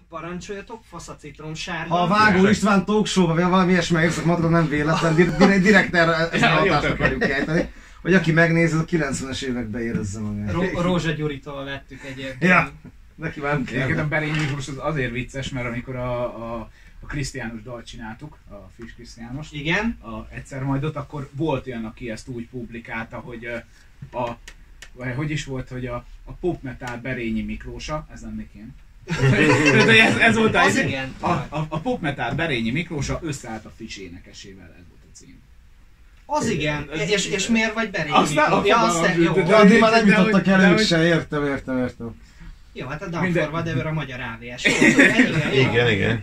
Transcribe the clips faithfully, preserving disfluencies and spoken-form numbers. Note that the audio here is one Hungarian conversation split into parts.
parancsoljatok, fasz a citrom sárga. Ha a Vágó István talkshow-ba, vagy valami ilyesmi érzek magadra, nem véletlen, direkt, direkt erre ezt a hatást akarjuk ejteni. Hogy aki megnézi, az a kilencvenes években érezze magát. Ro- Rózsa Gyuritól vettük egyébként. Ja, neki már nem kell. Egyébként a Berényi Miklós az azért vicces, mert amikor a, a, a Krisztiánus dalt csináltuk, a Fish Krisztiánost, igen, a Egyszer majdot, akkor volt olyan, aki ezt úgy publikálta, hogy a, a vagy hogy is volt, hogy a, a pop metal Berényi Miklósa, ez lennék én. ez, ez volt a, az igen. A, a, a pop metal Berényi Miklósa összeállt a Fish énekesével, ez volt a cím. Az igen, és, és miért vagy Berényi Aztán Miklós? Ja, azt jó. De addig már nem jutottak el ők se, értem, értem, értem. Jó, hát a Danforva, de ő a magyar á vé es. Igen, igen.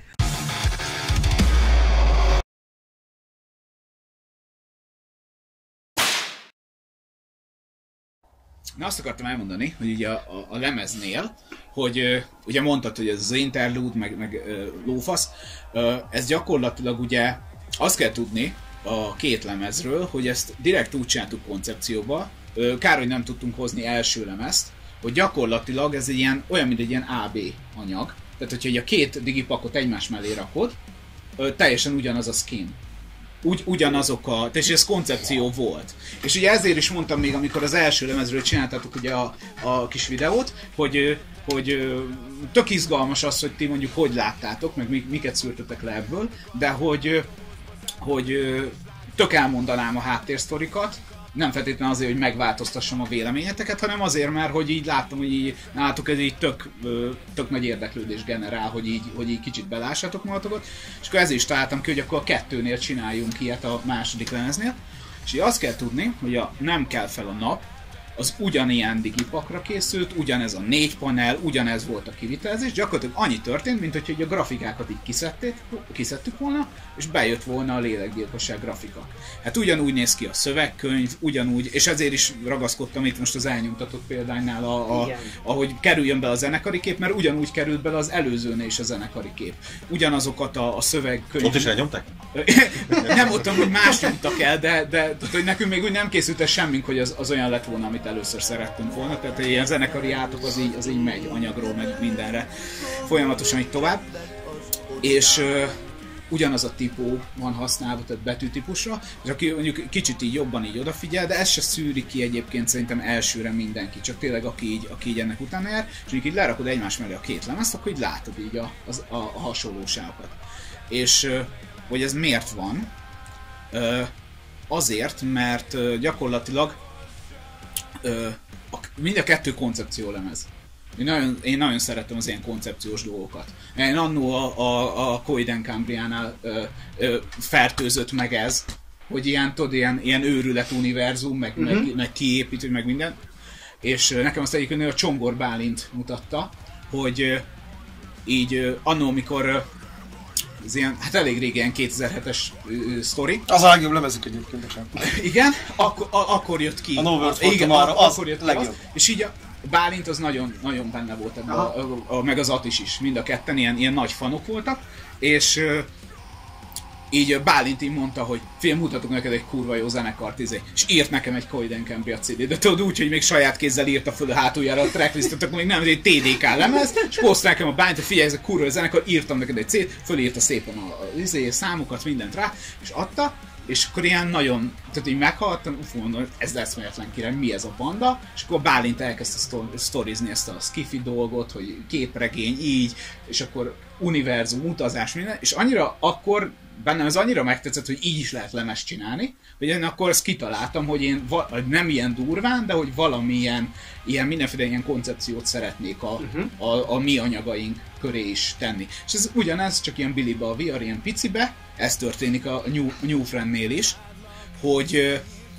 Na azt akartam elmondani, hogy ugye a, a, a lemeznél, hogy uh, ugye mondtad, hogy ez az interlude, meg, meg uh, lófasz, uh, ez gyakorlatilag ugye azt kell tudni a két lemezről, hogy ezt direkt úgy csináltuk koncepcióba, uh, kár, hogy nem tudtunk hozni első lemezt, hogy gyakorlatilag ez egy ilyen, olyan, mint egy ilyen á bé anyag, tehát hogyha a két digipakot egymás mellé rakod, uh, teljesen ugyanaz a skin. Úgy, ugyanazok a... És ez koncepció volt. És ugye ezért is mondtam még, amikor az első lemezről csináltatok ugye a, a kis videót, hogy, hogy tök izgalmas az, hogy ti mondjuk hogy láttátok, meg miket szűrtetek le ebből, de hogy, hogy tök elmondanám a háttérsztorikat, nem feltétlenül azért, hogy megváltoztassam a véleményeteket, hanem azért, mert hogy így láttam, hogy így nálatok ez így tök, tök nagy érdeklődés generál, hogy így, hogy így kicsit belássatok magatokat, és akkor ezért is találtam ki, hogy akkor a kettőnél csináljunk ilyet a második lemeznél, és így azt kell tudni, hogy a Nem kell fel a nap, az ugyanilyen digipakra készült, ugyanez a négy panel, ugyanez volt a kivitelezés, gyakorlatilag annyi történt, mint hogy a grafikákat így kiszedték, kiszedtük volna, és bejött volna a lélekgyilkosság grafika. Hát ugyanúgy néz ki a szövegkönyv, ugyanúgy, és ezért is ragaszkodtam itt most az elnyomtatott példánynál, a, a, ahogy kerüljön be a zenekari kép, mert ugyanúgy került bele az előzőnél is a zenekari kép. Ugyanazokat a, a szövegkönyv... Ott is elnyomták? Nem mondtam, hogy más nyomtak el, de, de hogy nekünk még úgy nem készült el semmink, hogy az, az olyan lett volna, amit először szerettünk volna, tehát egy ilyen zenekari átok az így, az így megy anyagról, meg mindenre folyamatosan így tovább. És uh, ugyanaz a típú van használva, tehát betűtípusra, és aki mondjuk kicsit így jobban így odafigyel, de ez se szűri ki egyébként szerintem elsőre mindenki, csak tényleg aki így, aki így ennek utána jár, és mondjuk így lerakod egymás mellé a két lemezt, akkor így látod így a, a, a hasonlóságokat. És uh, hogy ez miért van? Uh, azért, mert uh, gyakorlatilag uh, a, mind a kettő koncepciólemez. Én nagyon, én nagyon szeretem az ilyen koncepciós dolgokat. Én annó a, a, a Coiden Cambriánál ö, ö, fertőzött meg ez, hogy ilyen, tudod, ilyen, ilyen őrület univerzum, meg, uh-huh. meg, meg kiépítő, meg minden. És ö, nekem azt egyébként a Csongor Bálint mutatta, hogy ö, így ö, annó, amikor ö, ez ilyen, hát elég régen ilyen kétezer-hetes ö, sztori. Az a legjobb lemezük egyébként. Igen, akkor, a, akkor jött ki. A No Words az, igen, a, az akkor jött ki legjobb. az, és így a Bálint az nagyon, nagyon benne volt ebben, a, a, a, meg az Atis is, mind a ketten ilyen, ilyen nagy fanok voltak, és uh, így Bálint így mondta, hogy fiam, mutatok neked egy kurva jó zenekart, izé, és írt nekem egy Coiden Cambria cé dé, de tudod úgy, hogy még saját kézzel írta föl a hátuljára a tracklistet, akkor még nem, ez egy té dé ká lemez, és posztál nekem a Bálint, hogy figyelj, ez a kurva zenekar, írtam neked egy cé dét, fölírta szépen a, a izé, számokat, mindent rá, és adta, és akkor ilyen nagyon, tehát így meghallottam, uf, mondom, ez eszméletlen király, mi ez a banda, és akkor Bálint elkezdte sztorizni ezt a skifi dolgot, hogy képregény így, és akkor univerzum, utazás, minden, és annyira akkor bennem ez annyira megtetszett, hogy így is lehet lemezt csinálni, hogy én akkor ezt kitaláltam, hogy én va- nem ilyen durván, de hogy valamilyen ilyen mindenféle ilyen koncepciót szeretnék a, uh-huh. a, a mi anyagaink köré is tenni. És ez ugyanez, csak ilyen Billybe a vé er, ilyen picibe, ez történik a New, New Friendnél is, hogy ö,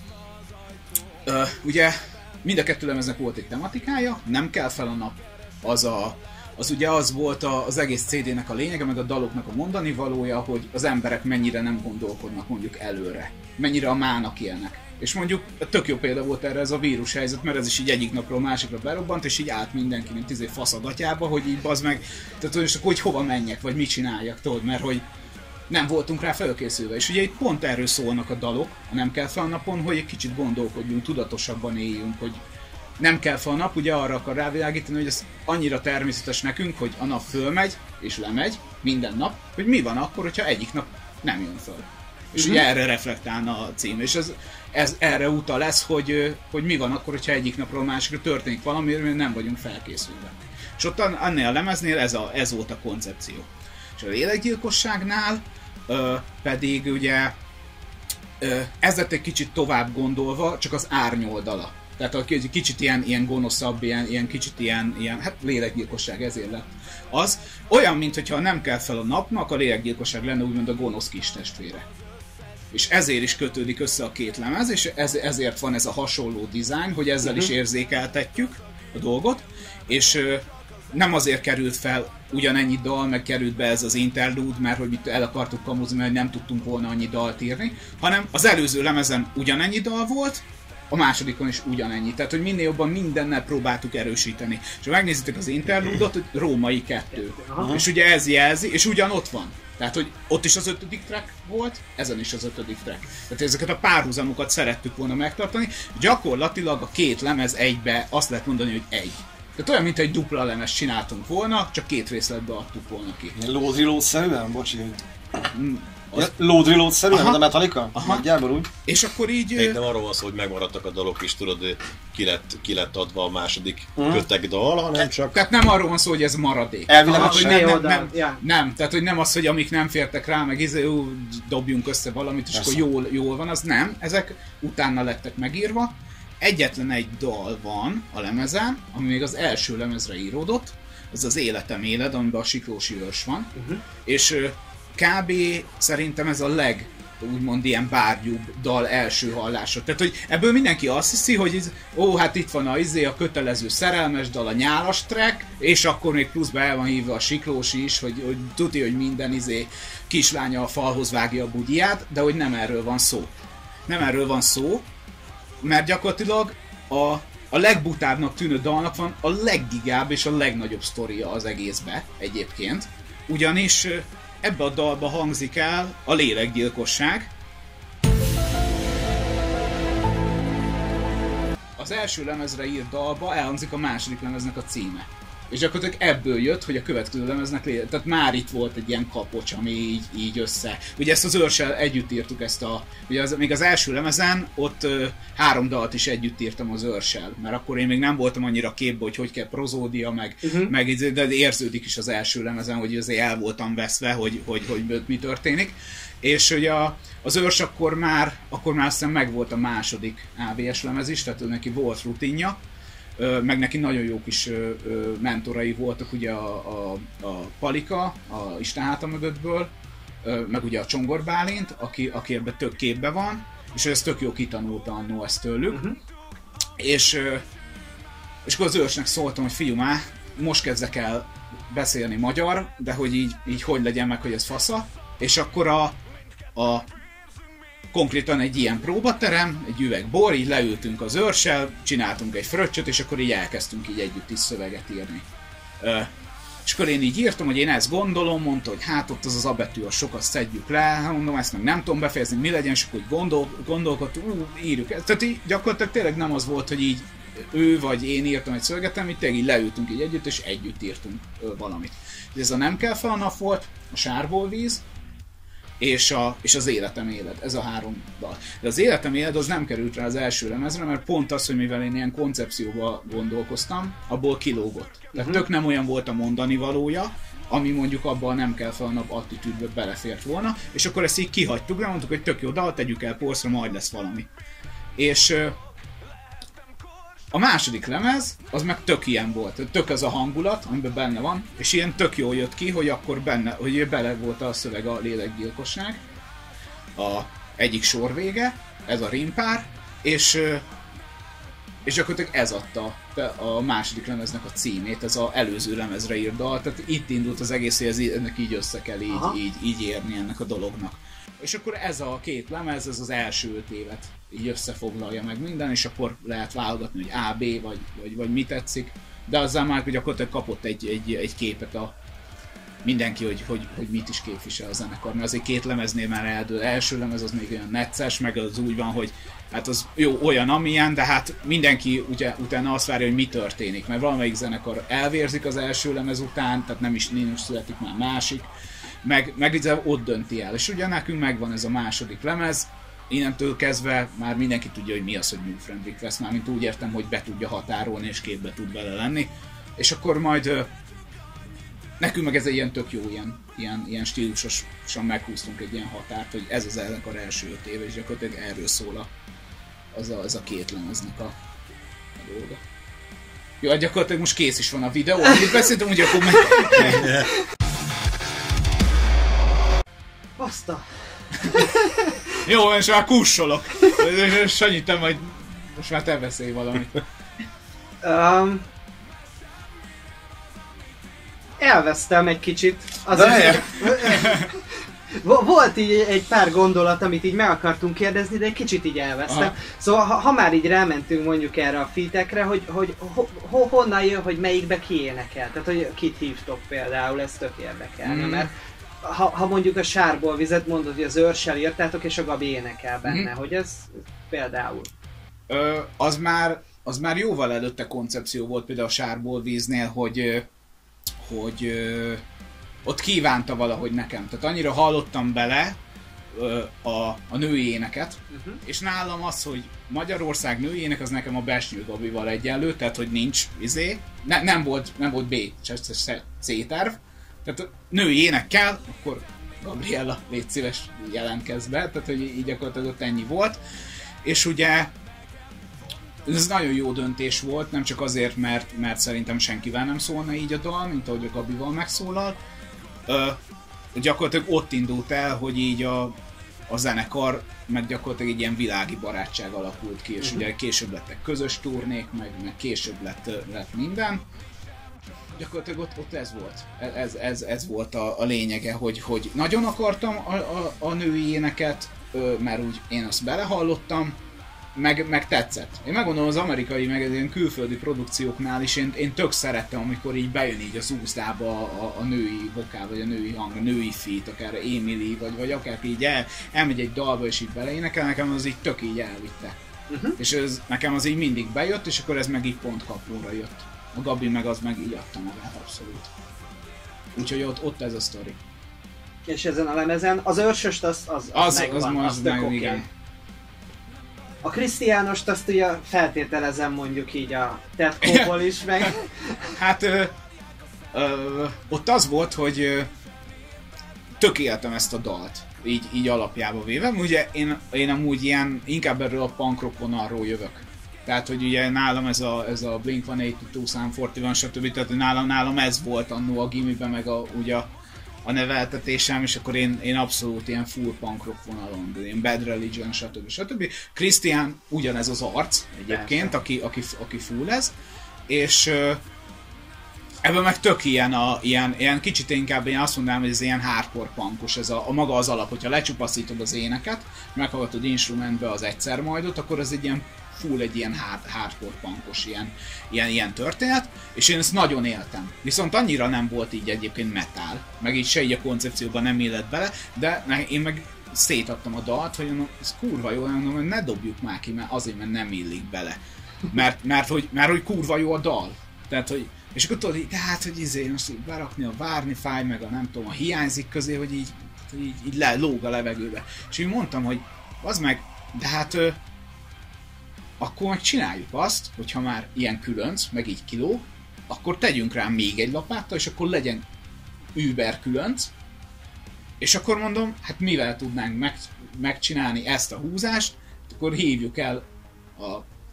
ö, ugye mind a kettő lemeznek volt egy tematikája, Nem kell fel a nap, az a az ugye az volt az egész cé dének a lényege, meg a daloknak a mondani valója, hogy az emberek mennyire nem gondolkodnak mondjuk előre. Mennyire a mának élnek. És mondjuk tök jó példa volt erre ez a vírus helyzet, mert ez is így egyik napról másikra berobbant, és így állt mindenki, mint izé fasz a gatyába, hogy így bazd meg, tehát és akkor hogy hova menjek, vagy mit csináljak, tudod, mert hogy nem voltunk rá felkészülve. És ugye itt pont erről szólnak a dalok, a Nem kell fel napon, hogy egy kicsit gondolkodjunk, tudatosabban éljünk, hogy nem kell fel a nap, ugye arra akar rávilágítani, hogy ez annyira természetes nekünk, hogy a nap fölmegy és lemegy minden nap, hogy mi van akkor, hogyha egyik nap nem jön föl. És uh-huh. ugye erre reflektálna a cím, és ez, ez erre utal lesz, hogy, hogy mi van akkor, hogyha egyik napról a másikra történik valami, mert nem vagyunk felkészülve. És ott annél a lemeznél ez, a, ez volt a koncepció. És a lélekgyilkosságnál ö, pedig ugye ö, ez lett egy kicsit tovább gondolva, csak az árnyoldala. Tehát a kicsit ilyen, ilyen gonoszabb, ilyen, ilyen kicsit ilyen, ilyen, hát lélekgyilkosság ezért lett. Az olyan, mintha nem kell fel a napnak, a lélekgyilkosság lenne úgymond a gonosz kis testvére. És ezért is kötődik össze a két lemez, és ez, ezért van ez a hasonló dizájn, hogy ezzel uh-huh. is érzékeltetjük a dolgot, és ö, nem azért került fel ugyanennyi dal, meg került be ez az interlude, mert hogy itt el akartuk kamuzni, mert nem tudtunk volna annyi dalt írni, hanem az előző lemezen ugyanennyi dal volt, a másodikon is ugyanennyi. Tehát, hogy minél jobban mindennel próbáltuk erősíteni. És ha megnézitek az interludot, hogy római kettő. Aha. És ugye ez jelzi, és ugyan ott van. Tehát, hogy ott is az ötödik track volt, ezen is az ötödik track. Tehát ezeket a párhuzamokat szerettük volna megtartani. Gyakorlatilag a két lemez egybe azt lehet mondani, hogy egy. Tehát olyan, mint egy dupla lemez csináltunk volna, csak két részletbe adtuk volna ki. Load Reload-szerűen? Bocsi. Az... Load Reload-szerűen, mint a Metallica? Nagyjából úgy. És akkor így... Még nem arról van szó, hogy megmaradtak a dalok is, tudod, ki lett, ki lett adva a második uh-huh. köteg dal, hanem csak... Tehát nem arról van szó, hogy ez maradék. Elvileg ah, hogy nem, nem, nem, nem, nem, tehát hogy nem az, hogy amik nem fértek rá, meg izé, ú, dobjunk össze valamit, és Persze. akkor jól, jól van, az nem. Ezek utána lettek megírva. Egyetlen egy dal van a lemezen, ami még az első lemezre íródott, ez az Életem éled, amiben a Siklósi őrs van, uh-huh. és kb. Szerintem ez a leg, úgymond ilyen bárgyúbb dal első hallása. Tehát, hogy ebből mindenki azt hiszi, hogy ez, ó, hát itt van a, izé, a kötelező szerelmes dal, a nyálas track, és akkor még pluszba el van hívva a Siklósi is, hogy, hogy tudja, hogy minden izé kislánya a falhoz vágja a bugyját, de hogy nem erről van szó. Nem erről van szó, mert gyakorlatilag a, a legbutábbnak tűnő dalnak van a leggigább és a legnagyobb sztoria az egészbe egyébként. Ugyanis ebbe a dalba hangzik el a lélekgyilkosság. Az első lemezre írt dalba elhangzik a második lemeznek a címe. És gyakorlatilag ebből jött, hogy a következő lemeznek lélek. Tehát már itt volt egy ilyen kapocs, ami így, így össze. Ugye ezt az őrssel együtt írtuk ezt a... Ugye az, még az első lemezen ott ö, három dalt is együtt írtam az őrssel. Mert akkor én még nem voltam annyira képbe, hogy hogy kell prozódia, meg, uh-huh. meg de érződik is az első lemezen, hogy azért el voltam veszve, hogy, hogy, hogy, hogy mi történik. És ugye a, az őrs akkor már, akkor már azt hiszem meg volt a második á vé es lemez is, tehát neki volt rutinja. Meg neki nagyon jó kis mentorai voltak, ugye a, a, a Palika, a Isten háta mögöttből, meg ugye a Csongor Bálint, aki, aki ebben tök képbe van, és ő ezt tök jó kitanulta annó ezt tőlük. Uh-huh. És, és akkor az őrsnek szóltam, hogy fiú már, most kezdek el beszélni magyar, de hogy így, így hogy legyen meg, hogy ez fasza. És akkor a, a konkrétan egy ilyen próbaterem, egy üveg bor, így leültünk az őrssel, csináltunk egy fröccsöt, és akkor így elkezdtünk így együtt is szöveget írni. Ö, és akkor én így írtam, hogy én ezt gondolom, mondta, hogy hát ott az az A betű, a sokat szedjük le, mondom, ezt meg nem tudom befejezni, mi legyen, és akkor úgy gondol, gondolkodtunk, ú, írjuk ezt. Tehát így gyakorlatilag tényleg nem az volt, hogy így ő vagy én írtam egy szöveget, amit tényleg így leültünk így együtt, és együtt írtunk ö, valamit. Ez a Nem kell fel a nap volt, a Sárból víz, És, a, és az Életem éled, ez a három dal. De az Életem éled az nem került rá az első lemezre, mert pont az, hogy mivel én ilyen koncepcióba gondolkoztam, abból kilógott. Tehát uh-huh. tök nem olyan volt a mondani valója, ami mondjuk abban Nem kell fel a nap attitűdbe belefért volna, és akkor ezt így kihagytuk, de mondtuk, hogy tök jó dal, tegyük el polcra, majd lesz valami. És a második lemez, az meg tök ilyen volt, tök az a hangulat, amiben benne van, és ilyen tök jól jött ki, hogy akkor benne, hogy bele volt a szöveg a lélekgyilkosság, a egyik sor vége, ez a rímpár, és, és gyakorlatilag ez adta a második lemeznek a címét, ez az előző lemezre írt dal, tehát itt indult az egész, hogy ez ennek így össze kell így, így, így érni ennek a dolognak. És akkor ez a két lemez, ez az első öt évet így összefoglalja meg minden, és akkor lehet válogatni, hogy A, B, vagy, vagy, vagy mi tetszik. De azzal már gyakorlatilag kapott egy, egy, egy képet a, mindenki, hogy, hogy, hogy mit is képvisel a zenekar, mert azért két lemeznél már eldől. Első lemez az még olyan necces, meg az úgy van, hogy hát az jó, olyan amilyen, de hát mindenki ugye, utána azt várja, hogy mi történik, mert valamelyik zenekar elvérzik az első lemez után, tehát nem is, nem is születik már másik, meg, meg ott dönti el. És ugye nekünk megvan ez a második lemez, innentől kezdve már mindenki tudja, hogy mi az, hogy New Friend Request, mármint úgy értem, hogy be tudja határolni, és képbe tud vele lenni. És akkor majd nekünk meg ez egy ilyen tök jó, ilyen, ilyen, ilyen stílusosan meghúztunk egy ilyen határt, hogy ez az zenekar első öt éve, és gyakorlatilag erről szól a, az, a, az a két lemeznek a, a dolga. Jó, hát gyakorlatilag most kész is van a videó, amit beszéltem, úgy akkor meg... Baszta! Jó, most már kussolok. Sanyi, te majd... Most már te beszélj valamit. Um, elvesztem egy kicsit. Azért, volt így egy pár gondolat, amit így meg akartunk kérdezni, de egy kicsit így elvesztem. Aha. Szóval ha, ha már így rámentünk mondjuk erre a featekre, hogy, hogy ho, ho, honnan jön, hogy melyikbe ki énekel. Tehát, hogy kit hívtok például, ez tök érdekelne, mm. mert ha, ha mondjuk a Sárból vizet mondod, hogy az Őrssel írtátok, és a Gabi énekel benne, mm. hogy ez például. Ö, az már az már jóval előtte koncepció volt például a Sárból víznél, hogy hogy ö, ott kívánta valahogy nekem. Tehát annyira hallottam bele ö, a, a női éneket, uh-huh. és nálam az, hogy Magyarország női ének, az nekem a Besnyő Gabival egyenlő, tehát hogy nincs izé, ne, nem, volt, nem volt B, csak C-terv. Tehát női ének kell, akkor Gabriella, légy szíves, jelentkezz be, tehát hogy így gyakorlatilag ott ennyi volt. És ugye ez nagyon jó döntés volt, nem csak azért, mert, mert szerintem senkivel nem szólna így a dal, mint ahogy a Gabival megszólal. Ö, gyakorlatilag ott indult el, hogy így a, a zenekar, meg gyakorlatilag egy ilyen világi barátság alakult ki, és uh-huh. ugye később lettek közös turnék, meg, meg később lett, lett minden. Gyakorlatilag ott, ott ez volt. Ez, ez, ez volt a, a lényege, hogy, hogy nagyon akartam a, a, a női éneket, mert úgy én azt belehallottam, meg, meg tetszett. Én megmondom, az amerikai, meg az ilyen külföldi produkcióknál is én, én tök szerettem, amikor így bejön így az úszdába a, a, a női vokál, vagy a női hang, a női feat, akár Emily, vagy, vagy akár így el, elmegy egy dalba és így beleénekel, nekem az így tök így elvitte. Uh-huh. És ez, nekem az így mindig bejött, és akkor ez meg így pont kapóra jött. A Gabi meg az meg így adta magát abszolút. Úgyhogy ott, ott ez a sztori. És ezen a lemezen az őrsöst az, az, az, az megvan, az, az, az meg, okay. Igen. A Krisztiánost azt ugye feltételezem mondjuk így a Tetkóból is meg. Hát ö, ö, ott az volt, hogy ö, tökéltem ezt a dalt, így, így alapjába véve. Ugye én, én amúgy ilyen, inkább erről a punk rock vonalról jövök. Tehát, hogy ugye nálam ez a, ez a Blink one eighty-two, Sum forty-one, stb. Tehát nálam, nálam ez volt annó a gimiben, meg a, ugye a, a neveltetésem, és akkor én, én abszolút ilyen full punk rock vonalon, ilyen Bad Religion, stb. stb. Christian ugyanez az arc egyébként, aki, aki, aki full ez, és uh, ebben meg tök ilyen, a, ilyen, ilyen kicsit inkább én azt mondanám, hogy ez ilyen hardcore punkos, ez a, a maga az alap, hogyha lecsupaszítod az éneket, meghallgatod instrumentbe az egyszer majdot, akkor ez egy ilyen full egy ilyen hard, hardcore punkos ilyen, ilyen, ilyen történet, és én ezt nagyon éltem. Viszont annyira nem volt így egyébként metal, meg így se így a koncepcióban nem illett bele, de én meg szétadtam a dalt, hogy mondom, ez kurva jó, mondom, hogy ne dobjuk már ki, mert azért, mert nem illik bele. Mert, mert, hogy, mert hogy kurva jó a dal. Tehát, hogy, és akkor tudod, így, tehát, hogy izé, most így berakni a várni fáj, meg a nem tudom, a hiányzik közé, hogy így, így, így le, lóg a levegőbe. És így mondtam, hogy az meg, de hát akkor meg csináljuk azt, hogyha már ilyen különc, meg így kiló, akkor tegyünk rá még egy lapáttal, és akkor legyen über különc, és akkor mondom, hát mivel tudnánk meg, megcsinálni ezt a húzást, akkor hívjuk el a,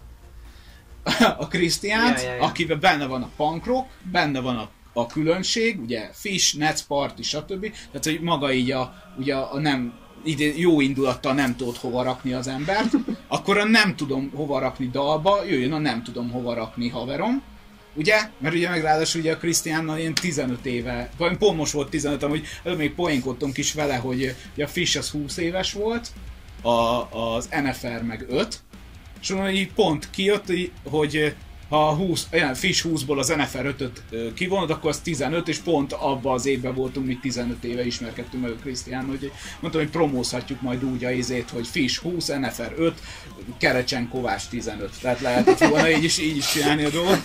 a Krisztiánt, ja, ja, ja. akiben benne van a punk rock, benne van a, a különbség, ugye Fish, Nets, Party, stb. Tehát, hogy maga így a, ugye a nem ide jó indulattal nem tudod hova rakni az embert, akkor a nem tudom hova rakni dalba, jöjjön a nem tudom hova rakni haverom, ugye? Mert ugye meg ráadásul ugye a Krisztiánnal ilyen tizenöt éve, vagy pont most volt tizenöt, hogy előbb még poénkodtunk is vele, hogy ugye a Fish az húsz éves volt, a, az en ef er meg öt, és onnan így pont kijött, hogy ha a húsz, ilyen Fish húszból az en ef el ötöt kivonod, akkor az tizenöt, és pont abban az évben voltunk, mi tizenöt éve ismerkedtünk meg a Krisztián, hogy mondtam, hogy promózhatjuk majd úgy a izét, hogy Fish húsz, en ef el öt, Kerecsen Kovács tizenöt. Tehát lehetett volna így is, így is csinálni a dolgot.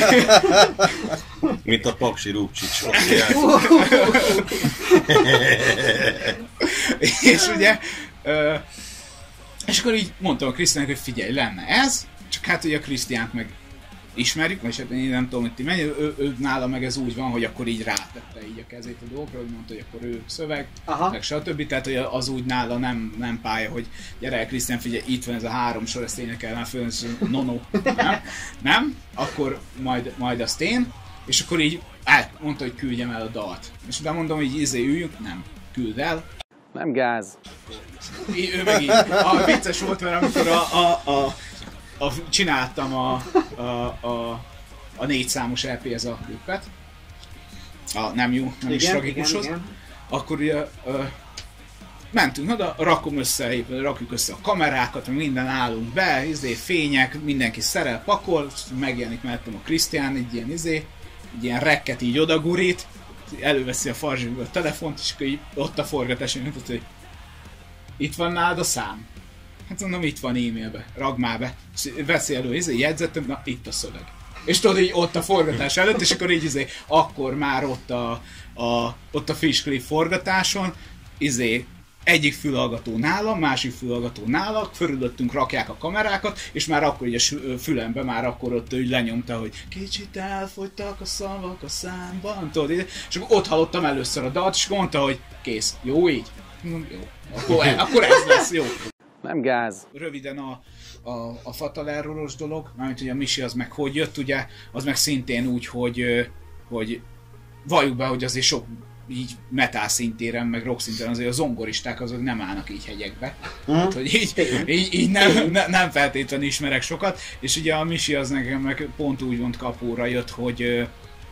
Mint a Paksi Rúbcsics. És ugye, és akkor így mondtam a Krisztiánnak, hogy figyelj, lenne ez, csak hát ugye a Krisztiánt meg ismerjük, vagy hát én nem tudom, hogy ti menj, ő, ő nála meg ez úgy van, hogy akkor így rátette így a kezét a dolgokra, hogy mondta, hogy akkor ő szöveg, aha, meg stb. Tehát hogy az úgy nála nem, nem pálya, hogy gyere el Krisztián, figyelj, itt van ez a három sor, ezt énekelnem föl, és no, no, nem, nem, akkor majd, majd azt én, és akkor így mondta, hogy küldjem el a dalt. És utána mondom, hogy izé üljünk, nem, küld el. Nem gáz. Így, ő meg így, a vicces volt, mert amikor a, a, a A, csináltam a, a, a, a négy számos é pé, ez a klippet, a nem jó, nem igen, is tragikushoz, igen, igen. Akkor ugye ö, mentünk oda, rakom össze, rakjuk össze a kamerákat, minden állunk be, izé, fények, mindenki szerel, pakol, megjelenik mellettem a Krisztián, egy ilyen izé, egy ilyen rekket így odagurít, előveszi a farzsiből a telefont, és akkor így ott a forgatás, hogy itt van nálad a szám. Hát mondom, itt van e-mailbe, ragd már be, veszi elő, izé, jegyzettem, na itt a szöveg. És tudod, így ott a forgatás előtt, és akkor így izé, akkor már ott a, a, ott a Fish Clip forgatáson, izé, egyik fülhallgató nála, másik fülhallgató nála, fölülöttünk rakják a kamerákat, és már akkor így a fülembe már akkor ott úgy lenyomta, hogy kicsit elfogytak a szavak a számban, tudod, és akkor ott hallottam először a dalt, és mondta, hogy kész, jó így? Mondom, jó, akkor, akkor ez lesz, jó. Nem gáz. Röviden a, a, a Fatal Erroros dolog, mármint ugye a Misi az meg hogy jött, ugye, az meg szintén úgy, hogy, hogy valljuk be, hogy azért sok így metal szintéren, meg rock szintéren azért a zongoristák azok nem állnak így hegyekbe. Mm. Hát, hogy így, így, így nem, ne, nem feltétlenül ismerek sokat, és ugye a Misi az nekem meg pont úgy volt kapóra jött, hogy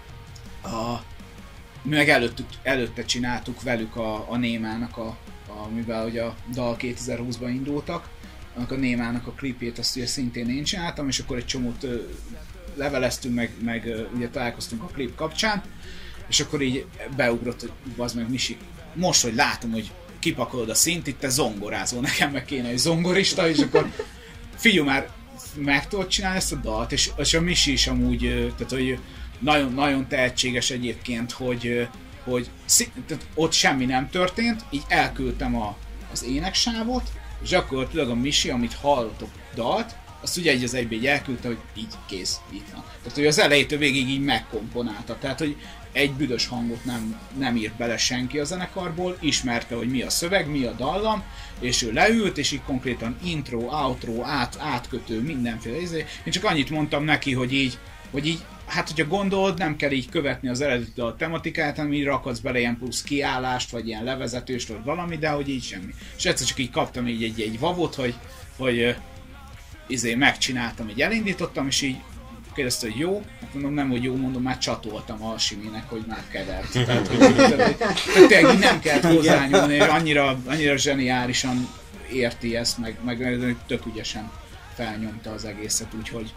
a, mi meg előtt, előtte csináltuk velük a, a Némának a mivel ugye a dal kétezer-húszban indultak, annak a Némának a klipjét azt ugye szintén én csináltam, és akkor egy csomót ö, leveleztünk, meg, meg ö, ugye találkoztunk a klip kapcsán, és akkor így beugrott, hogy bazd meg Misi, most, hogy látom, hogy kipakolod a szint, itt te zongorázol, nekem meg kéne egy zongorista, és akkor figyelj már, meg tudod csinálni ezt a dalt, és, és a Misi is amúgy, ö, tehát hogy nagyon, nagyon tehetséges egyébként, hogy ö, hogy tehát ott semmi nem történt, így elküldtem a, az éneksávot, és gyakorlatilag a Misi, amit hallottok dalt, azt ugye egy az egybe így elküldte, hogy így kész, itt van. Tehát, hogy az elejétől végig így megkomponálta, tehát, hogy egy büdös hangot nem, nem írt bele senki a zenekarból, ismerte, hogy mi a szöveg, mi a dallam, és ő leült, és így konkrétan intro, outro, át, átkötő, mindenféle izé. Én csak annyit mondtam neki, hogy így, hogy így hát, hogyha gondolod, nem kell így követni az eredeti a tematikát, hanem így rakadsz bele ilyen plusz kiállást, vagy ilyen levezetőst, vagy valami, de hogy így semmi. És egyszer csak így kaptam így egy, egy vavot, hogy, hogy uh, izé megcsináltam, így elindítottam, és így kérdezte, hogy jó, hát mondom, nem, hogy jó, mondom, már csatoltam a Siminek, hogy már kevert. Tehát, hogy, tehát, hogy tényleg nem kellett hozzányúlni, és annyira, annyira zseniálisan érti ezt, meg, meg tök ügyesen felnyomta az egészet, úgyhogy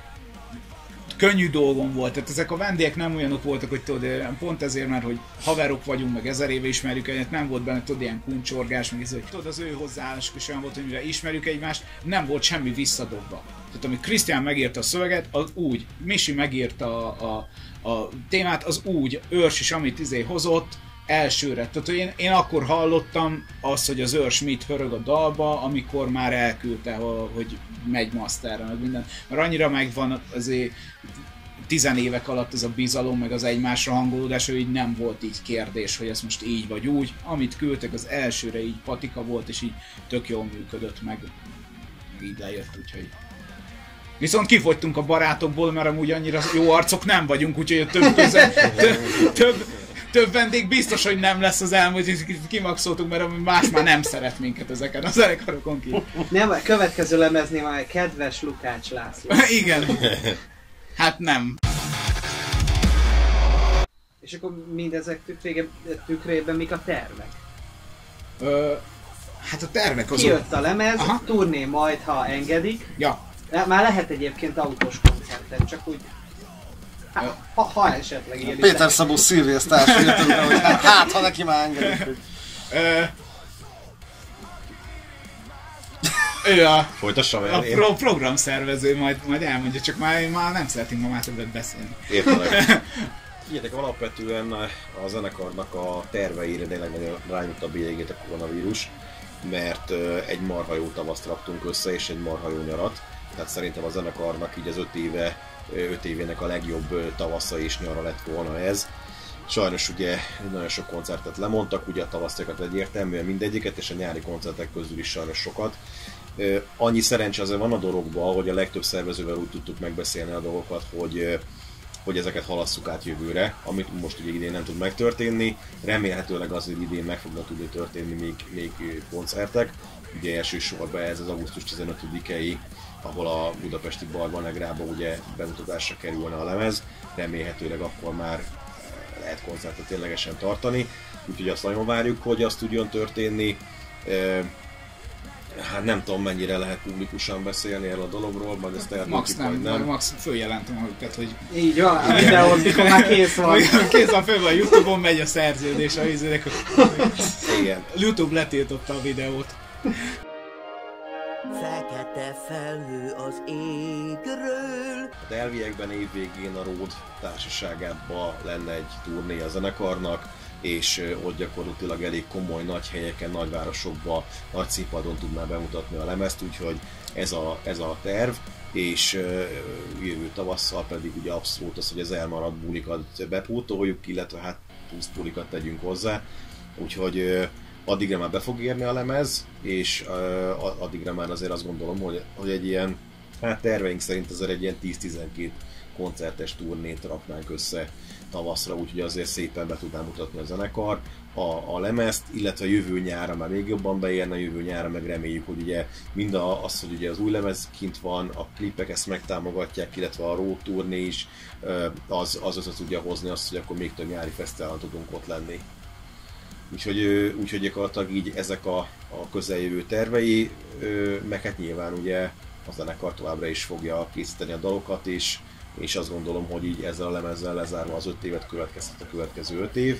könnyű dolgom volt, tehát ezek a vendégek nem olyanok voltak, hogy tudod, pont ezért, mert hogy haverok vagyunk, meg ezer éve ismerjük egyet, nem volt benne, tudod, ilyen kuncsorgás, meg ez, hogy tudod, az ő hozzáállásuk is olyan volt, hogy mivel ismerjük egymást, nem volt semmi visszadobva. Tehát amit Krisztián megírta a szöveget, az úgy, Misi megírta a, a, a témát, az úgy, Őrs is, amit izé hozott, elsőre. Tehát én, én akkor hallottam azt, hogy az Őrs mit hörög a dalba, amikor már elküldte, hogy megy masterre, meg minden. Mert annyira megvan azért tizenévek alatt ez a bizalom, meg az egymásra hangolódás, hogy így nem volt így kérdés, hogy ez most így vagy úgy. Amit küldtek, az elsőre így patika volt, és így tök jól működött, meg így lejött, úgyhogy... Viszont kifogytunk a barátokból, mert amúgy annyira jó arcok nem vagyunk, úgyhogy több közel, több, több, több vendég biztos, hogy nem lesz az elmúlt, hogy kimaxoltunk, mert más már nem szeret minket ezeken a zenekarokon ki. Nem, a következő lemeznél már kedves Lukács László. Igen. Hát nem. És akkor mindezek tükrében, tükrében mik a tervek? Ö, hát a tervek azok... Kijött a lemez, aha, turné majd, ha engedik. Ja. Már lehet egyébként autós koncert. énekeltem, csak úgy... Hát, ha, ha esetleg ilyen Péter Szabó Szilvész társírtunkra, hogy hát, hát ha neki már engedik, hogy... Ő a, Folytassam el, a én. pro programszervező, majd, majd elmondja, csak már, már nem szeretünk ma már többet beszélni. Értelek. Figyeljetek, alapvetően a zenekarnak a terveire tényleg nagyon rányújt a bélyegét a koronavírus, mert egy marha jó tavaszt raktunk össze, és egy marha jó nyarat. Tehát szerintem a zenekarnak így az öt éve, öt évének a legjobb tavasza és nyara lett volna ez. Sajnos ugye nagyon sok koncertet lemondtak, ugye a tavasziakat egyértelműen mindegyiket, és a nyári koncertek közül is sajnos sokat. Annyi szerencsé azért van a dologban, hogy a legtöbb szervezővel úgy tudtuk megbeszélni a dolgokat, hogy, hogy ezeket halasszuk át jövőre, amit most ugye idén nem tud megtörténni. Remélhetőleg azért idén meg fognak tudni történni még, még koncertek. Ugye elsősorban ez az augusztus tizenötödikei, ahol a budapesti Barbanegrába ugye bemutatásra kerülne a lemez. Remélhetőleg akkor már lehet koncertet ténylegesen tartani, úgyhogy azt nagyon várjuk, hogy azt tudjon történni. Hát nem tudom, mennyire lehet publikusan beszélni erről a dologról, majd ezt eldöntjük, nem, vagy nem. Max följelentem őket, hogy... Így van, a videót, mikor már kész van. Kész van, föl van, a Youtube-on megy a szerződés, a izének. Igen. Youtube letiltotta a videót. Fekete felhő az égről. De elviekben évvégén a Ród társaságában lenne egy turné a zenekarnak, és ott gyakorlatilag elég komoly nagy helyeken, nagyvárosokban, nagy színpadon tudná bemutatni a lemezt, úgyhogy ez a, ez a terv, és jövő tavasszal pedig ugye abszolút az, hogy az elmaradt bulikat bepótoljuk, illetve hát plusz bulikat tegyünk hozzá, úgyhogy addigra már be fog érni a lemez, és uh, addigra már azért azt gondolom, hogy, hogy egy ilyen, hát terveink szerint azért egy ilyen tíz-tizenkét koncertes turnét raknánk össze tavaszra, úgyhogy azért szépen be tudnám mutatni a zenekar a, a lemezt, illetve jövő nyára már még jobban beérne, jövő nyára meg reméljük, hogy ugye mind a, az, hogy ugye az új lemez kint van, a klipek ezt megtámogatják, illetve a road turné is, az, az össze tudja hozni azt, hogy akkor még több nyári fesztiválon tudunk ott lenni. Úgyhogy, úgyhogy gyakorlatilag így ezek a, a közeljövő tervei, meg hát nyilván ugye a zenekar továbbra is fogja készíteni a dalokat is, és azt gondolom, hogy így ezzel a lemezzel lezárva az öt évet következhet a következő öt év,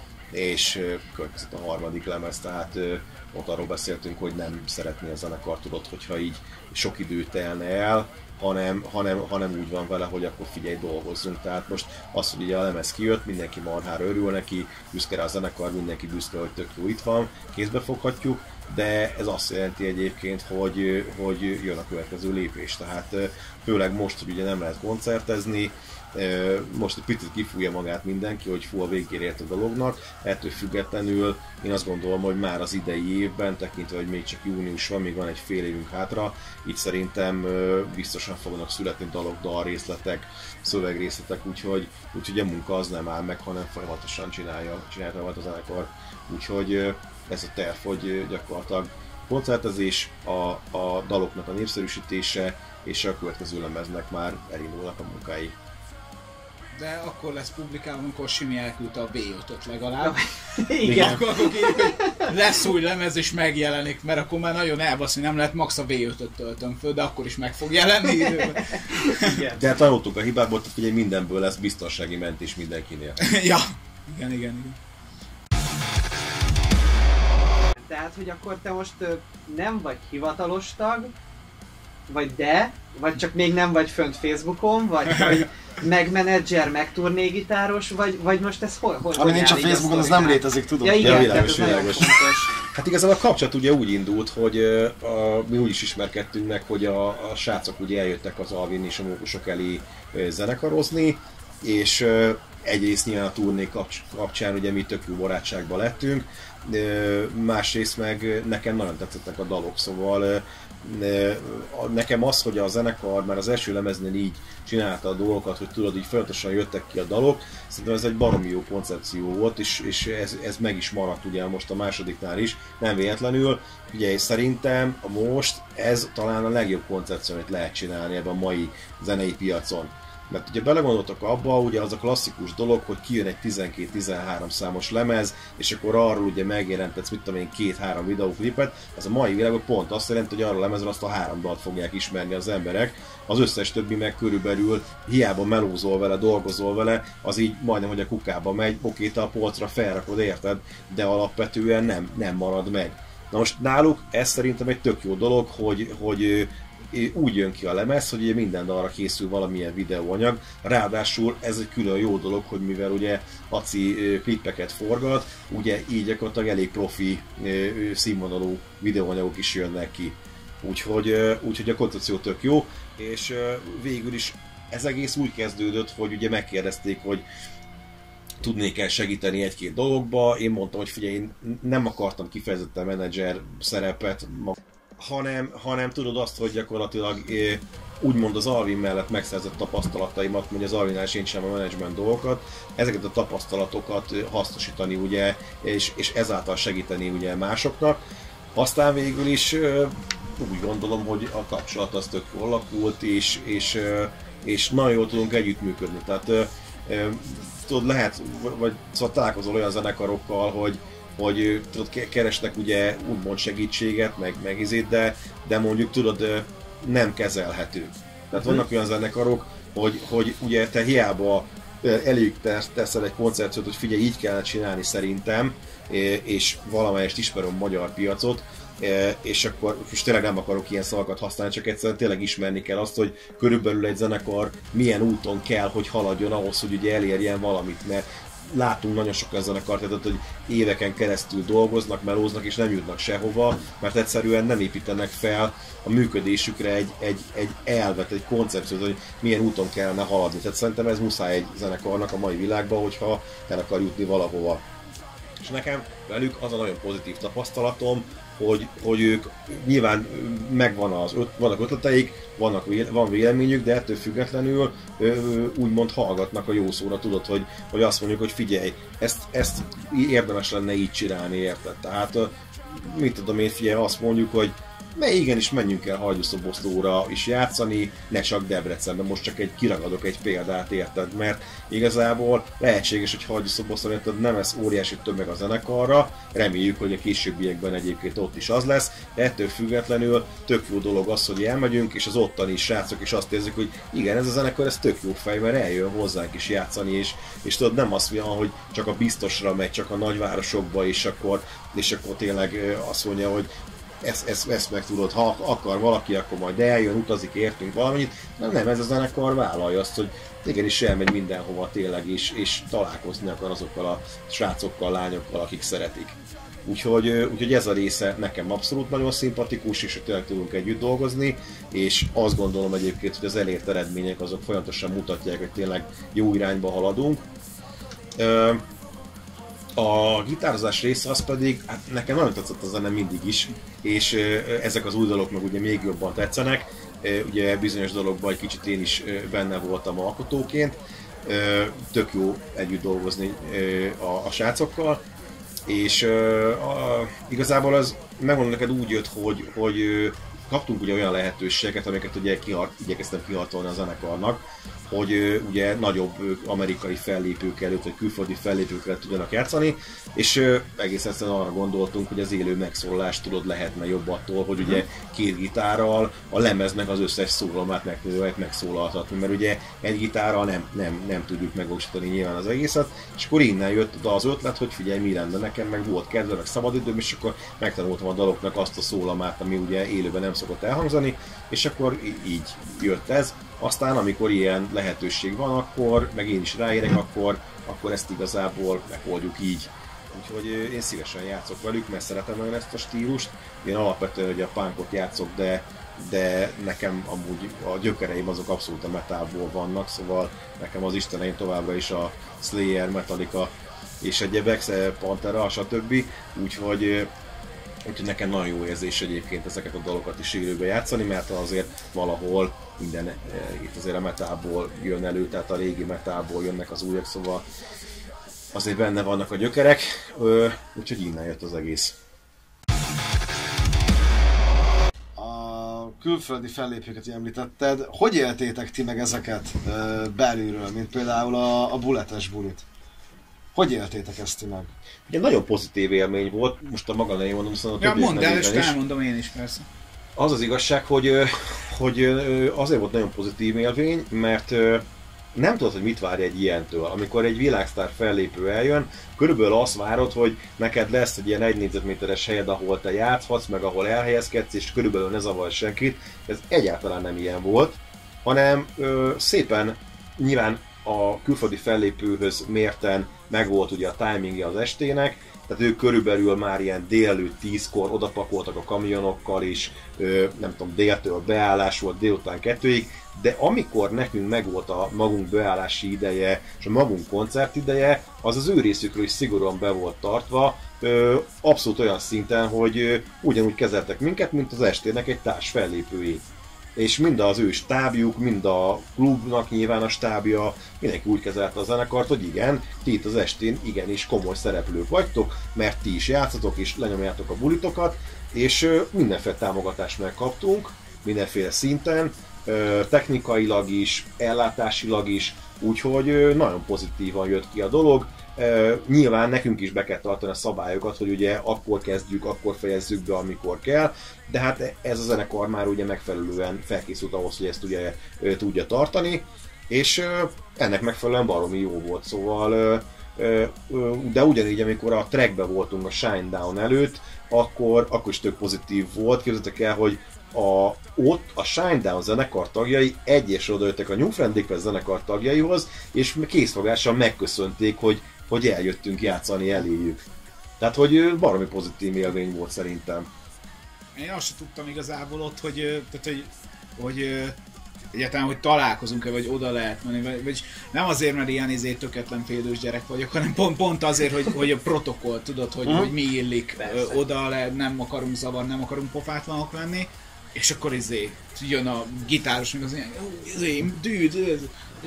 és következhet a harmadik lemez, tehát ott arról beszéltünk, hogy nem szeretné a zenekar, tudod, hogyha így sok idő telne el, hanem, hanem, hanem úgy van vele, hogy akkor figyelj, dolgozzunk. Tehát most az, hogy ugye a lemez kijött, mindenki marhára örül neki, büszke rá a zenekar, mindenki büszke, hogy tök jó itt van, kézbe foghatjuk, de ez azt jelenti egyébként, hogy, hogy jön a következő lépés. Tehát főleg most, hogy ugye nem lehet koncertezni, most egy picit kifújja magát mindenki, hogy fú, a végére ért a dolognak, ettől függetlenül én azt gondolom, hogy már az idei évben, tekintve, hogy még csak június van, még van egy fél évünk hátra, így szerintem biztosan fognak születni dalok, dalrészletek, szövegrészletek, úgyhogy, úgyhogy a munka az nem áll meg, hanem folyamatosan csinálja, csinálja majd a zenekar. Úgyhogy ez a terv, hogy gyakorlatilag koncertezés, a, a daloknak a népszerűsítése és a következő lemeznek már elindulnak a munkái. De akkor lesz publikálva, amikor Simi elküldte a vé ötöt legalább. Igen. Akkor, akkor kérjük, hogy lesz új lemez és megjelenik, mert akkor már nagyon elbaszni nem lehet, max a vé ötöt töltöm föl, de akkor is meg fog jelenni időben. Igen. Tehát tanultuk a hibából, tehát ugye mindenből lesz biztonsági mentés mindenkinél. Ja, igen, igen, igen. Tehát, hogy akkor te most ö, nem vagy hivatalos tag, vagy de, vagy csak még nem vagy fönt Facebookon, vagy, vagy megmenedzser, megturnégitáros, vagy, vagy most ez hol, hol Ami nincs a áll így Facebookon, az nem létezik, tudod? Ja igen, Ja, tehát világos, ez nagyon világos. fontos. Hát igazából a kapcsolat ugye úgy indult, hogy uh, a, mi úgy is ismerkedtünk meg, hogy a, a srácok ugye eljöttek az Alvin és a mókusok elé uh, zenekarozni, és uh, egyrészt nyilván a turné kapcs- kapcsán ugye mi tök jó barátságban lettünk, uh, másrészt meg nekem nagyon tetszettek a dalok, szóval uh, nekem az, hogy a zenekar már az első lemeznél így csinálta a dolgokat, hogy tudod, így folyamatosan jöttek ki a dalok, szerintem ez egy baromi jó koncepció volt, és, és ez, ez meg is maradt ugye most a másodiknál is, nem véletlenül. Ugye szerintem most ez talán a legjobb koncepció, amit lehet csinálni ebben a mai zenei piacon. Mert ugye belegondoltak abba, ugye az a klasszikus dolog, hogy kijön egy tizenkét-tizenhárom számos lemez, és akkor arról ugye megjelentetsz, mit tudom én, két-három videóklipet, az a mai világban pont azt jelenti, hogy arra a lemezre azt a három dalt fogják ismerni az emberek, az összes többi meg körülbelül hiába melózol vele, dolgozol vele, az így majdnem, hogy a kukába megy, oké, te a polcra felrakod, érted, de alapvetően nem, nem marad meg. Na most náluk ez szerintem egy tök jó dolog, hogy, hogy úgy jön ki a lemez, hogy ugye minden dalra készül valamilyen videóanyag, ráadásul ez egy külön jó dolog, hogy mivel ugye Aci klippeket forgat, ugye így gyakorlatilag elég profi színvonalú videóanyagok is jönnek ki. Úgyhogy, úgyhogy a koncepció tök jó, és végül is ez egész úgy kezdődött, hogy ugye megkérdezték, hogy tudnék-e segíteni egy-két dologba. Én mondtam, hogy figyelj, én nem akartam kifejezetten menedzser szerepet, hanem, hanem tudod azt, hogy gyakorlatilag úgymond az Alvin mellett megszerzett tapasztalataimat, hogy az Alvinnál is én sem a menedzsment dolgokat, ezeket a tapasztalatokat hasznosítani, ugye, és, és ezáltal segíteni ugye másoknak. Aztán végül is úgy gondolom, hogy a kapcsolat az tök jól alakult, és, és, és nagyon jól tudunk együttműködni. Tehát tudod, lehet, vagy szóval találkozol olyan zenekarokkal, hogy, hogy tudod, keresnek ugye úgymond segítséget, meg, meg izét, de, de mondjuk tudod, nem kezelhető. Tehát vannak olyan zenekarok, hogy, hogy ugye te hiába elég teszel egy koncepciót, hogy figyelj, így kellene csinálni szerintem, és valamelyest ismerem a magyar piacot, és akkor most tényleg nem akarok ilyen szavakat használni, csak egyszerűen tényleg ismerni kell azt, hogy körülbelül egy zenekar milyen úton kell, hogy haladjon ahhoz, hogy ugye elérjen valamit, mert látunk nagyon sok zenekart, tehát hogy éveken keresztül dolgoznak, melóznak és nem jutnak sehova, mert egyszerűen nem építenek fel a működésükre egy, egy, egy elvet, egy koncepciót, hogy milyen úton kellene haladni. Tehát szerintem ez muszáj egy zenekarnak a mai világban, hogyha el akar jutni valahova. És nekem velük az a nagyon pozitív tapasztalatom, hogy, hogy ők nyilván megvan az, vannak ötleteik, vannak, van véleményük, de ettől függetlenül úgymond hallgatnak a jó szóra, tudod, hogy, hogy azt mondjuk, hogy figyelj, ezt, ezt érdemes lenne így csinálni, érted? Tehát mit tudom én, figyelj, azt mondjuk, hogy mert igenis menjünk el Hajdúszoboszlóra is játszani, ne csak Debrecenben, most csak egy kiragadok egy példát, érted? Mert igazából lehetséges, hogy Hajdúszoboszlón, érted, nem lesz óriási tömeg a zenekarra, reméljük, hogy a későbbiekben egyébként ott is az lesz, de ettől függetlenül tök jó dolog az, hogy elmegyünk, és az ottani srácok is azt érzik, hogy igen, ez a zenekar, ez tök jó fej, mert eljön hozzánk is játszani, és, és tudod, nem azt mondja, hogy csak a biztosra megy, csak a nagyvárosokba, és akkor, és akkor tényleg azt mondja, hogy Ezt, ezt, ezt meg tudod, ha akar valaki, akkor majd eljön, utazik, értünk valamit. Nem, nem, ez a zenekar vállalja azt, hogy igenis elmegy mindenhova tényleg, és, és találkozni akar azokkal a srácokkal, lányokkal, akik szeretik. Úgyhogy, úgyhogy ez a része nekem abszolút nagyon szimpatikus, és hogy tényleg tudunk együtt dolgozni, és azt gondolom egyébként, hogy az elért eredmények azok folyamatosan mutatják, hogy tényleg jó irányba haladunk. A gitározás része az pedig, hát nekem nagyon tetszett a zene mindig is, és ezek az új dolgok meg ugye még jobban tetszenek. Ugye bizonyos dologban egy kicsit én is benne voltam alkotóként. Tök jó együtt dolgozni a, a srácokkal, és a, igazából az megmondom neked úgy jött, hogy, hogy kaptunk ugye olyan lehetőségeket, amiket ugye kihart, igyekeztem kiharcolni a zenekarnak, hogy uh, ugye nagyobb uh, amerikai fellépők előtt, vagy külföldi fellépőkre tudjanak játszani, és uh, egész egyszerűen arra gondoltunk, hogy az élő megszólalást tudod lehetne jobb attól, hogy ugye két gitárral a lemeznek az összes szólamát meg tudjuk megszólaltatni, mert ugye egy gitárral nem, nem, nem tudjuk megvalósítani nyilván az egészet, és akkor innen jött az ötlet, hogy figyelj, mi lenne nekem, meg volt kedve, meg szabadidőm, és akkor megtanultam a daloknak azt a szólamát, ami ugye élőben nem szokott elhangzani, és akkor így jött ez. Aztán amikor ilyen lehetőség van, akkor, meg én is ráérek, akkor, akkor ezt igazából megoldjuk így. Úgyhogy én szívesen játszok velük, mert szeretem nagyon ezt a stílust. Én alapvetően ugye a punkot játszok, de, de nekem amúgy a gyökereim azok abszolút a metalból vannak, szóval nekem az isteneim továbbra is a Slayer, Metallica és egyebek, Pantera, stb. Úgyhogy Úgyhogy nekem nagyon jó érzés egyébként ezeket a dalokat is élőben játszani, mert azért valahol minden e, itt azért a metalból jön elő, tehát a régi metalból jönnek az újak, szóval azért benne vannak a gyökerek, ö, úgyhogy innen jött az egész. A külföldi fellépőket említetted. Hogy éltétek ti meg ezeket uh, belülről, mint például a, a bulletes bulit? Hogy éltétek ezt ti meg? Ugye nagyon pozitív élmény volt, most a maga nevén mondom, viszont a Ja, többiek mondd el, és nevében is. elmondom én is persze. Az az igazság, hogy, hogy azért volt nagyon pozitív élmény, mert nem tudod, hogy mit várj egy ilyentől. Amikor egy világsztár fellépő eljön, körülbelül azt várod, hogy neked lesz egy ilyen egy négyzetméteres helyed, ahol te játszhatsz, meg ahol elhelyezkedsz, és körülbelül ne zavarj senkit. Ez egyáltalán nem ilyen volt, hanem ö, szépen nyilván a külföldi fellépőhöz mérten megvolt ugye a timingja az estének, tehát ők körülbelül már ilyen délelőtt tízkor odapakoltak a kamionokkal is, ö, nem tudom, déltől beállás volt délután kettőig, de amikor nekünk megvolt a magunk beállási ideje és a magunk koncert ideje, az az ő részükről is szigorúan be volt tartva, ö, abszolút olyan szinten, hogy ö, ugyanúgy kezeltek minket, mint az estének egy társ fellépői. És mind az ő stábjuk, mind a klubnak nyilván a stábja, mindenki úgy kezelte a zenekart, hogy igen, ti itt az estén igenis komoly szereplők vagytok, mert ti is játszatok és lenyomjátok a bulitokat, és mindenféle támogatást megkaptunk, mindenféle szinten, technikailag is, ellátásilag is, úgyhogy nagyon pozitívan jött ki a dolog. Uh, nyilván nekünk is be kell tartani a szabályokat, hogy ugye akkor kezdjük, akkor fejezzük be, amikor kell, de hát ez a zenekar már ugye megfelelően felkészült ahhoz, hogy ezt ugye uh, tudja tartani, és uh, ennek megfelelően baromi jó volt, szóval uh, uh, de ugyanígy, amikor a trackbe voltunk a Shinedown előtt, akkor, akkor is tök pozitív volt. Képzeljétek el, hogy a, ott a Shinedown zenekar tagjai egyesre odajöttek a New Friend Request zenekar tagjaihoz, és készfogással megköszönték, hogy hogy eljöttünk játszani eléjük. Tehát, hogy baromi pozitív élmény volt szerintem. Én azt sem tudtam igazából ott, hogy, tehát, hogy, hogy egyáltalán, hogy találkozunk-e, vagy oda lehet menni, vagy, vagy nem azért, mert ilyen izé tökéletlen félős gyerek vagyok, hanem pont, pont azért, hogy, hogy a protokoll, tudod, hogy, hogy mi illik Persze. oda, le, nem akarunk zavar, nem akarunk pofátlanok lenni, és akkor izé, jön a gitáros, meg az ilyen, izé, dude,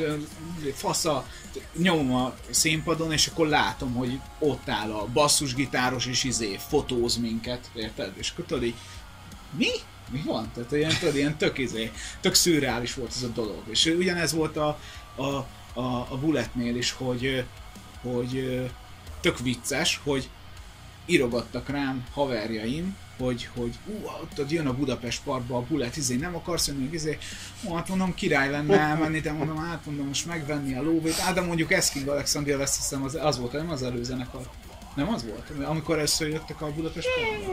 fasza, nyomom a színpadon, és akkor látom, hogy ott áll a basszusgitáros, és izé fotóz minket, érted? És akkor tudod így, mi? Mi van? Tehát ilyen, tudod, ilyen tök izé, tök szürreális volt ez a dolog. És ugyanez volt a, a, a, a Bulletnél is, hogy, hogy tök vicces, hogy írogattak rám haverjaim, hogy, hogy ú, ott jön a Budapest Parkba a Bullet, izé, nem akarsz jönni, izé, ó, hát mondom, király lenne elmenni, de mondom, hát mondom, most megvenni a lóvét, á, de mondjuk Eszking Alexandria lesz, hiszem, az, az volt, nem az előzenekar. Nem az volt? Amikor először jöttek a Budapest Parkba?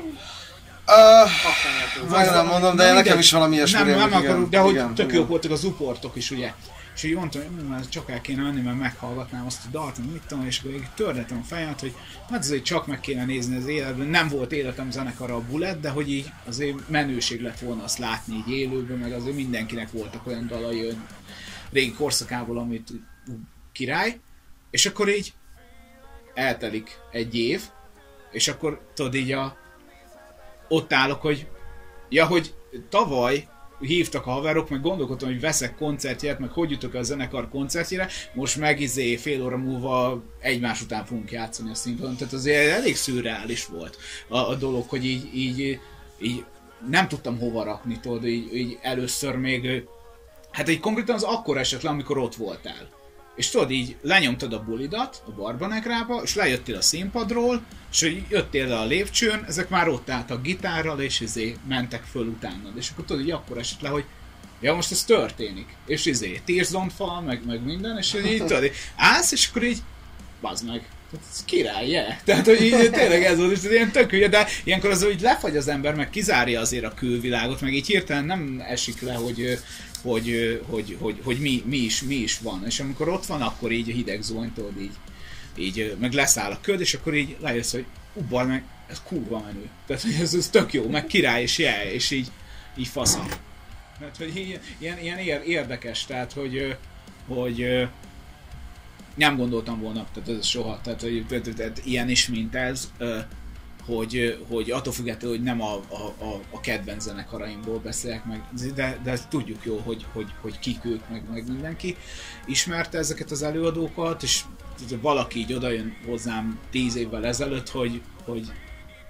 Uh, Majd nem mondom, de nekem is valami ilyesmi. Nem, nem akarok, de hogy tök jók voltak az uportok is, ugye. És így mondtam, hogy már csak el kéne menni, mert meghallgatnám azt a dalt, mit tudom, és akkor így tördetem a fejemet, hogy hát azért csak meg kéne nézni az életben. Nem volt életem zenekara a Bullet, de hogy így azért menőség lett volna azt látni így élőben, meg azért mindenkinek voltak olyan dalai olyan régi korszakából, amit király. És akkor így eltelik egy év, és akkor tudod így a... ott állok, hogy ja, hogy tavaly hívtak a haverok, meg gondolkodtam, hogy veszek koncertjét, meg hogy jutok a zenekar koncertjére, most meg izé fél óra múlva egymás után fogunk játszani a színpadon, tehát azért elég szürreális volt a, a dolog, hogy így, így, így nem tudtam hova rakni, tudod, így, így először még, hát így konkrétan az akkor esett le, amikor ott voltál. És tudod, így lenyomtad a bulidat a Barbanegrába, és lejöttél a színpadról, és hogy jöttél le a lépcsőn, ezek már ott álltak gitárral, és izé mentek föl utánad. És akkor tudod, így akkor esett le, hogy ja, most ez történik. És izé, Tears Don't Fall, meg, meg minden, és így tudod, így állsz, és akkor így, bazd meg, ez király, yeah. Tehát, hogy így tényleg ez volt, és ez ilyen tök hülye, de ilyenkor az úgy lefagy az ember, meg kizárja azért a külvilágot, meg így hirtelen nem esik le, hogy hogy, hogy, hogy, hogy mi, mi, is, mi is van. És amikor ott van, akkor így a hideg zuhanytól így, így meg leszáll a köd, és akkor így lejössz, hogy ubbar meg, ez kurva menő. Tehát, hogy ez, ez tök jó, meg király, és jel, és így, így faszam. Tehát, hogy ilyen, ilyen érdekes, tehát, hogy, hogy nem gondoltam volna, tehát ez soha, tehát, hogy tehát, tehát, ilyen is, mint ez, hogy, hogy attól függetlenül, hogy nem a, a, a kedvenc zenekaraimból beszélek meg, de, de tudjuk jó, hogy, hogy, hogy kik ők, meg, meg mindenki ismerte ezeket az előadókat, és valaki így odajön hozzám tíz évvel ezelőtt, hogy, hogy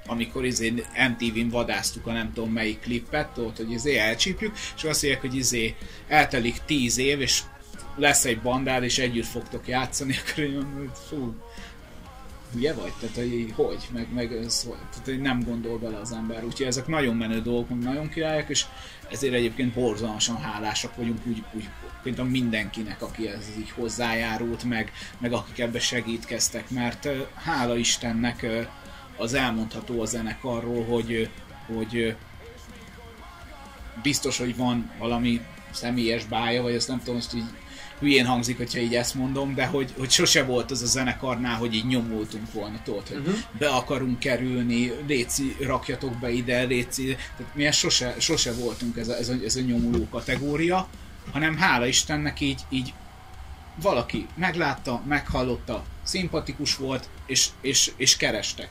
amikor izé em té vén vadáztuk a nem tudom melyik klippet, ott, hogy izé elcsípjük, és azt mondják, hogy izé eltelik tíz év, és lesz egy bandád, és együtt fogtok játszani, akkor én mondom, hogy fú, hülye vagy? Tehát, hogy hogy? Meg, meg ez, tehát, hogy nem gondol bele az ember. Úgyhogy ezek nagyon menő dolgok, meg nagyon királyok, és ezért egyébként borzalmasan hálásak vagyunk úgy, úgy például mindenkinek, aki ez így hozzájárult, meg, meg akik ebbe segítkeztek, mert hála Istennek az elmondható a zenekarról, hogy, hogy biztos, hogy van valami személyes bája, vagy azt nem tudom, most így hülyén hangzik, hogyha így ezt mondom, de hogy, hogy sose volt az a zenekarnál, hogy így nyomultunk volna, tudod, hogy uh-huh. be akarunk kerülni, léci, rakjatok be ide, léci, tehát mi ezt sose, sose voltunk ez a, ez, a, ez a nyomuló kategória, hanem hála Istennek így, így valaki meglátta, meghallotta, szimpatikus volt, és, és, és kerestek.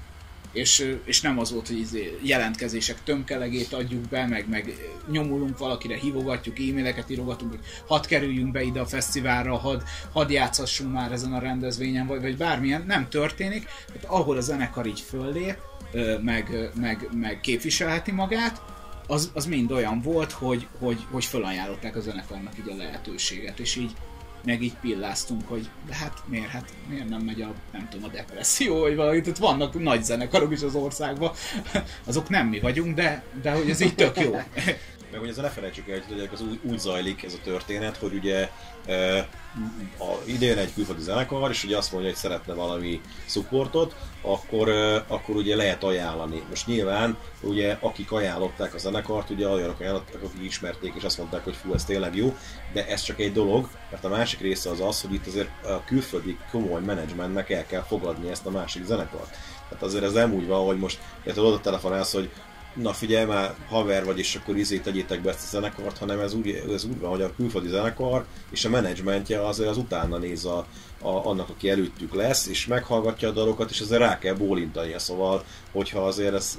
És, és nem az volt, hogy jelentkezések tömkelegét adjuk be, meg, meg nyomulunk valakire, hívogatjuk, e-maileket írogatunk, hogy hadd kerüljünk be ide a fesztiválra, hadd, hadd játszhassunk már ezen a rendezvényen, vagy, vagy bármilyen, nem történik. Hát, ahol a zenekar így föllép, meg, meg, meg képviselheti magát, az, az mind olyan volt, hogy, hogy, hogy fölajánlották a zenekarnak így a lehetőséget, és így meg így pilláztunk, hogy de hát miért, hát miért nem megy a, nem tudom, a depresszió, vagy valami, tehát vannak nagy zenekarok is az országban, azok nem mi vagyunk, de, de hogy ez így tök jó. Meg hogy ezzel ne felejtsük el, hogy az úgy, úgy zajlik ez a történet, hogy ugye e, a, idejön egy külföldi zenekar, és ugye azt mondja, hogy szeretne valami supportot, akkor, e, akkor ugye lehet ajánlani. Most nyilván, ugye akik ajánlották a zenekart, ugye olyanok ajánlották, akik ismerték, és azt mondták, hogy fú, ez tényleg jó, de ez csak egy dolog, mert a másik része az az, hogy itt azért a külföldi komoly menedzsmentnek el kell fogadni ezt a másik zenekart. Tehát azért ez nem úgy van, hogy most oda telefonálsz, hogy na figyelj már, haver vagy, és akkor izé tegyétek be ezt a zenekart, hanem ez úgy, ez úgy van, hogy a külföldi zenekar és a menedzsmentje azért az utána néz a, a, annak, aki előttük lesz, és meghallgatja a dalokat, és azért rá kell bólintania, szóval, hogyha azért ez,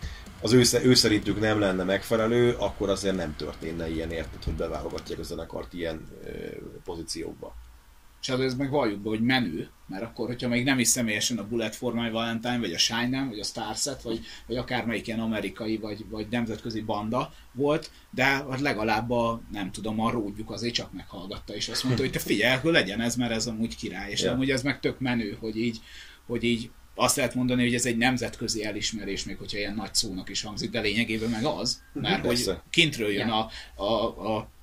az ő, ő szerintük nem lenne megfelelő, akkor azért nem történne ilyen, érted, hogy beválogatják a zenekart ilyen ö, pozíciókba. És ez meg valljuk be, hogy menő, mert akkor, hogyha még nem is személyesen a Bullet for My Valentine, vagy a Shine, vagy a Starset, vagy, vagy akármelyik ilyen amerikai, vagy, vagy nemzetközi banda volt, de hát legalább a, nem tudom, a ródjuk azért csak meghallgatta, és azt mondta, hogy te figyelj, hogy legyen ez, mert ez amúgy király, és yeah. amúgy ez meg tök menő, hogy így, hogy így azt lehet mondani, hogy ez egy nemzetközi elismerés, még hogyha ilyen nagy szónak is hangzik, de lényegében meg az, mert hogy kintről jön yeah. a, a, a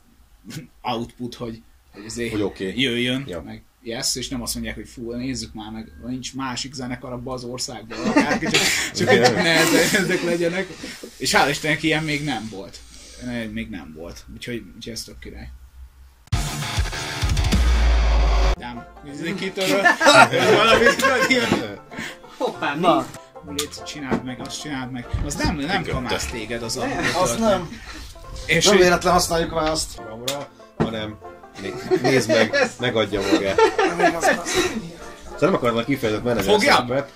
output, hogy hogy ezért hogy okay. jöjjön, ja. meg yes, és nem azt mondják, hogy fú, nézzük már meg, nincs másik zenekar abban az országban, akárki, csak, csak hogy ne ezek legyenek. És hál' Istennek ilyen még nem volt. Még nem volt. Úgyhogy, úgyhogy ez tök király. Nem, nézzük kitöröl, valamit ilyen. Hoppá, na! Légy, csináld meg, azt csináld meg. Az nem, nem kamász téged az a... Azt nem. És nem véletlen használjuk már azt. Magamra, hanem nézd meg, megadja magát. Szóval nem akarnak kifejezett menedzser szerepet.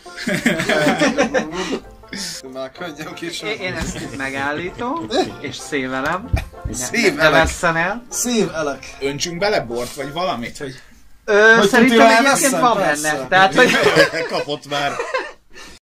Már könnyen később. Én ezt itt megállítom, és szévelem. Szévelek. vesszen el. Szévelek. Öntsünk bele bort, vagy valamit, hogy... Ö, hogy szerintem egyébként van benne. Tehát, hogy... Kapott már.